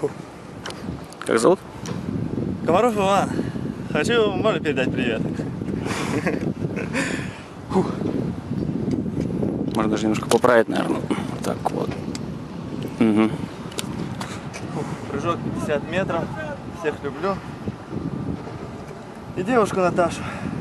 Как зовут? Комаров Иван. Хочу Моле передать привет. Можно даже немножко поправить, наверное. Так вот. Угу. Прыжок 50 метров. Всех люблю. И девушку Наташу.